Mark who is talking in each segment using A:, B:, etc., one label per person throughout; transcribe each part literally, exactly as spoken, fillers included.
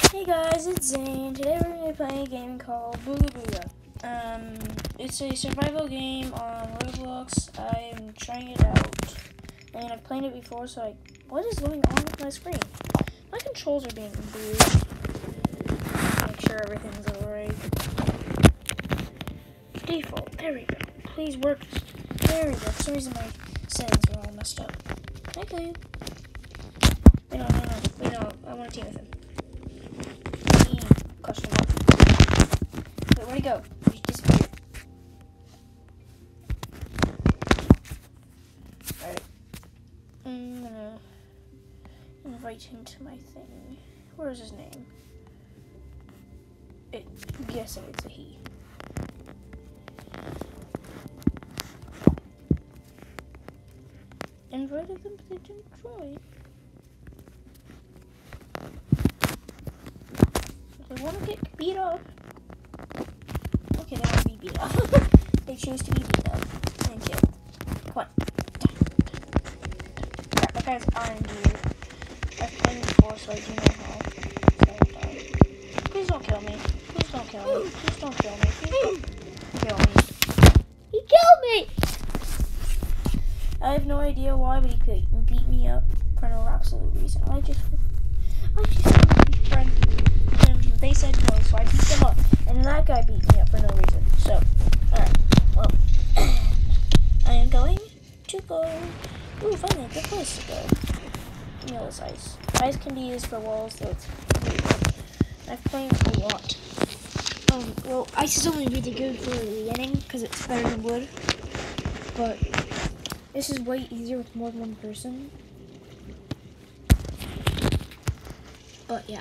A: Hey guys, it's Zane. Today we're going to be playing a game called Booga Booga. Um, it's a survival game on Roblox. I am trying it out, and I've played it before, so I... What is going on with my screen? My controls are being bruised. Make sure everything's alright. Default, there we go. Please work. There we go. For some reason my settings are all messed up. Can I kill you? Wait, no, no, no. Wait, no. I want to team with him. Question mark. Wait, where'd he go? He disappeared. Alright. I'm gonna invite him to my thing. Where's his name? It, I'm guessing it's a he. Invited them, but they didn't join. They want to get beat up. Okay, they want to be beat up. They choose to be beat up. Thank you. Come on. Crap, that guy's iron gear. I've played before, so I do know how. So, please don't kill me. Please don't kill me. Please don't kill me. Please don't kill me. He killed me! I have no idea why, but he beat me up for no absolute reason. I just, I just want to be friends with him. They said no, so I beat them up. And that guy beat me up for no reason. So, alright. Well, I am going to go. Ooh, finally, a good place to go. Give me all this ice. Ice can be used for walls, so it's really good. I've played a lot. Um, well, ice is only really good for the beginning because it's better than wood. But this is way easier with more than one person. But yeah.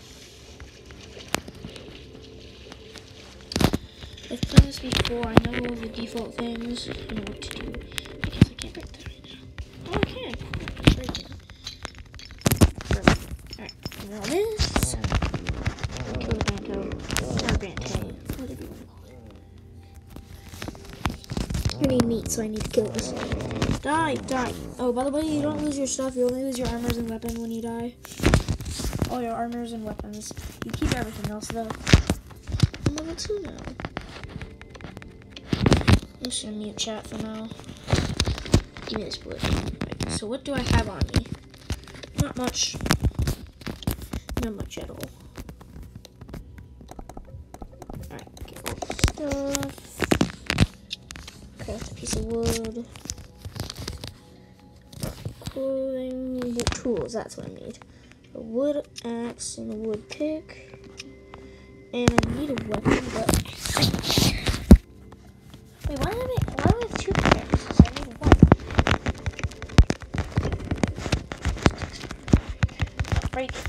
A: I've played this before, I know all the default things, I know what to do. I guess I can't break that right now. Oh, I can. Cool. Break it. Perfect. Alright, now this. Kill the Banto. Or Bante. Whatever you want to call it. You need meat, so I need to kill this. Die! Die! Oh, by the way, you don't lose your stuff, you only lose your armors and weapons when you die. All your armors and weapons. You keep everything else, though. I'm level two now. I'm just gonna mute chat for now. Give me this wood. Right, so what do I have on me? Not much. Not much at all. Alright, get all the stuff. Craft a piece of wood. Clothing, wood tools, that's what I need. A wood axe and a wood pick. And I need a weapon, but wait, why do I make, why do I have two pickaxes? I need one. Break it.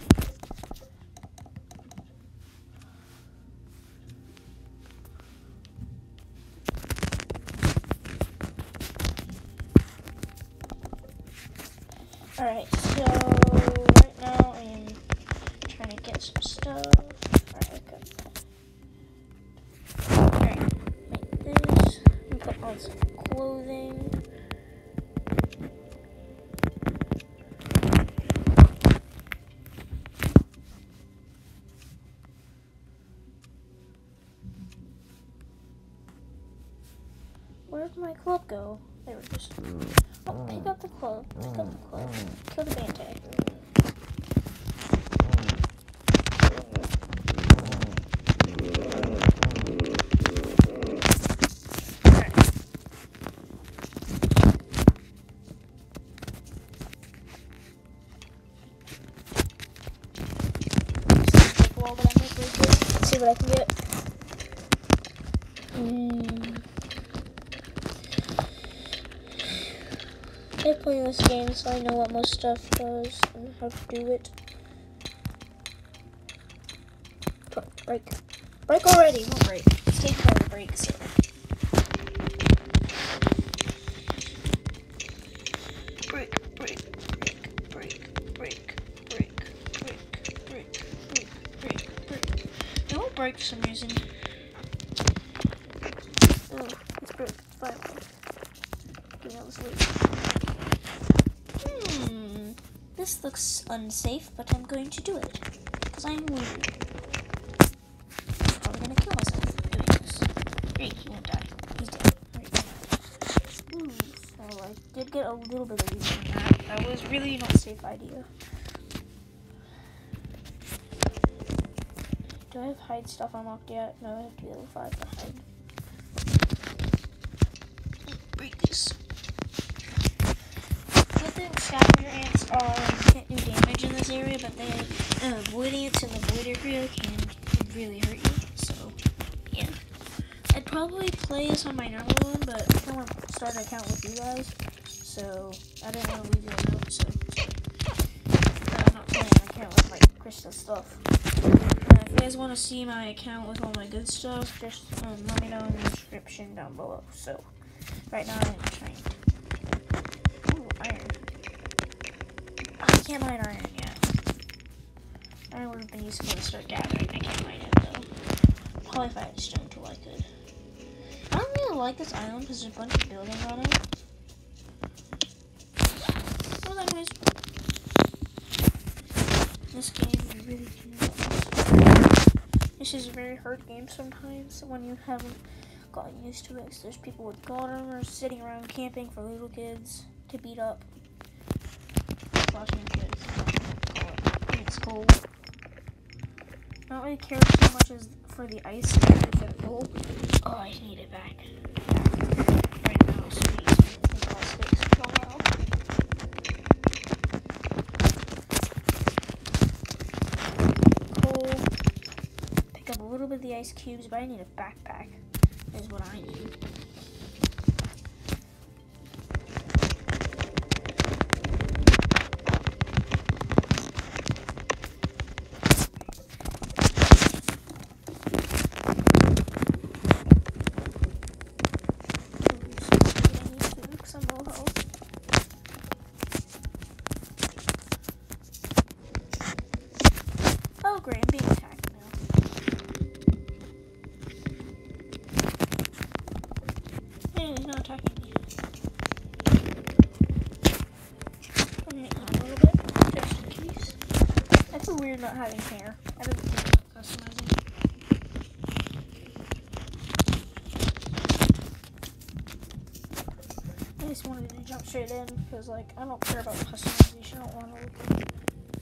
A: Alright, so right now I am trying to get some stuff. Alright, okay. Alright, make this. And put on some clothing. Where did my club go? There it is. Oh, pick up the club. Pick up the club. Kill the Bante. Wall that I make really good. Let's see what I can get. Mm. I play this game, so I know what most stuff does and how to do it. Break. Break already. Don't break. It's taking forever to break, so. Break, break, break, break, break, break, break, break, break, break, break. It won't break for some reason. Oh, it's broke. Fire. Give me all this loot. Hmm. This looks unsafe, but I'm going to do it. Because I'm weird. I'm probably gonna kill myself doing this. Great, he won't die. He's dead. Right. Ooh, so I did get a little bit of loot from that. That was really not a safe idea. Do I have hide stuff unlocked yet? No, I have to be level five for hide. Break this. Good thing scavenger ants are can't do damage in this area, but they uh, void ants in the void area can really hurt you. So yeah, I'd probably play this on my normal one, but I don't want to start an account with you guys, so I didn't want to leave you alone. So uh, I'm not playing an account with my crystal stuff. Uh, if you guys want to see my account with all my good stuff, just um, let me know in the description down below. So right now I'm trying. Ooh, iron. I can't mine iron yet. Iron would have been useful to start gathering. I can't mine it though. Probably if I had stone tool I could. I don't really like this island because there's a bunch of buildings on it. Oh, that noise. This game you really can. This is a very hard game sometimes when you haven't gotten used to it. So there's people with god armor sitting around camping for little kids to beat up. Watching kids. It's cold. I don't really care so much as for the ice for the cold. Oh, I need it back. Right now, sweet. I think I'll fix it for a while. Cold. Pick up a little bit of the ice cubes, but I need a backpack. Is what I need. Oh, great, I'm being attacked now. Hey, he's not attacking me. I'm gonna eat a little bit, just in case. I feel weird not having hair. I don't think about customizing. I just wanted to jump straight in, because, like, I don't care about customization. I don't want to look at it.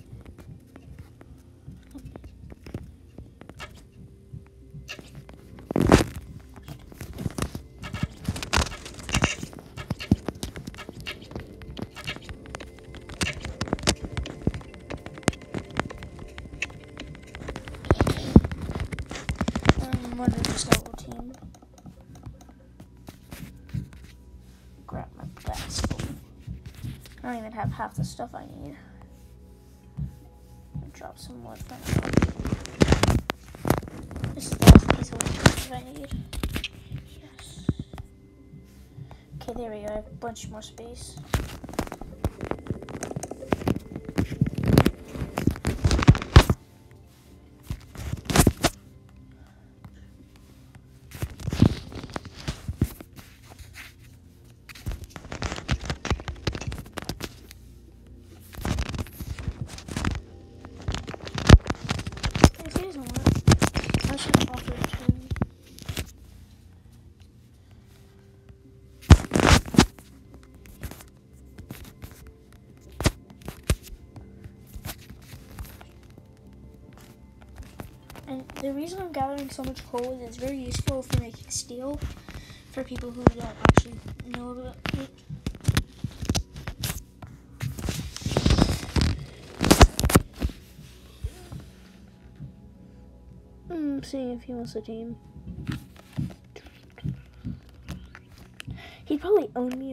A: I'm under the solo team. Grab my bags full. I don't even have half the stuff I need. I'll drop some wood for now. This is the last piece of wood I need. Yes. Okay, there we go. I have a bunch more space. And the reason I'm gathering so much coal is it's very useful for making steel for people who don't actually know about it. I'm seeing if he wants a team. He'd probably own me.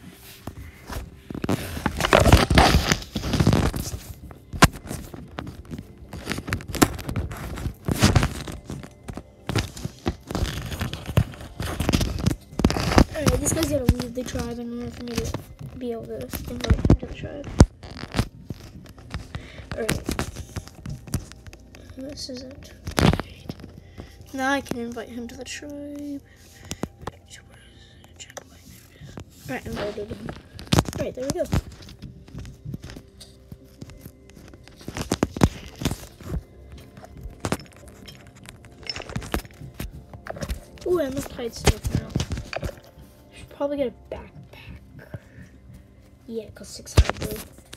A: Alright, this guy's gotta leave the tribe in order for me to be able to invite him to the tribe. Alright. This isn't. Now I can invite him to the tribe. Alright, invited him. Alright, there we go. Ooh, I must hide stuff now. I should probably get a backpack. Yeah, cause six hide though.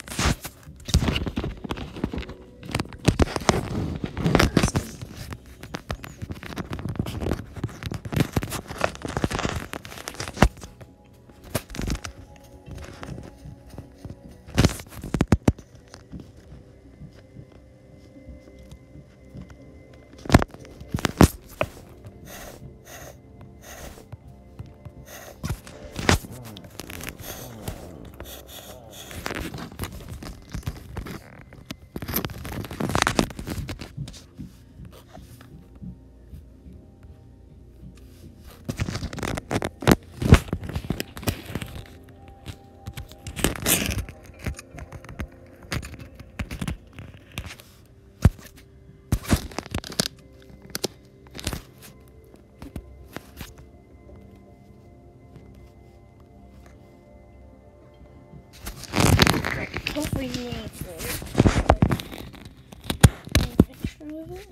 A: Hopefully he ain't full. Take a picture of it.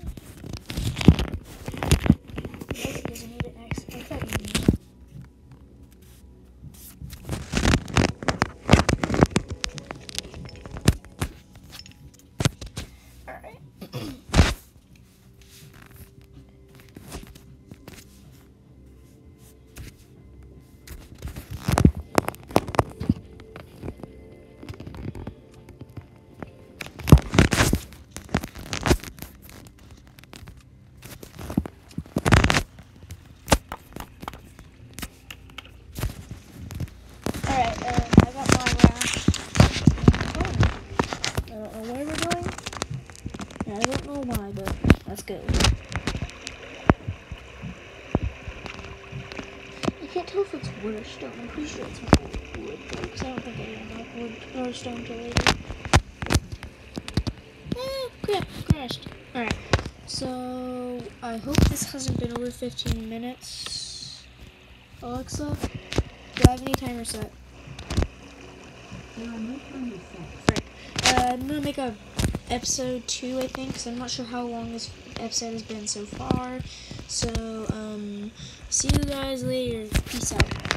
A: I guess it doesn't need an X. I thought you needed it. Alright. Alright, uh, I got my raft. I don't know where we're going. I don't know why, but let's go. I can't tell if it's wood or stone. I'm pretty sure it's wood, though, because I don't think I have wood or stone till later. Eh, yeah, crashed. Alright, so I hope this hasn't been over fifteen minutes. Alexa, do I have any timer set?
B: There are no timer set.
A: Uh, I'm gonna make a episode two, I think, because I'm not sure how long this episode has been so far. So, um, see you guys later. Peace out.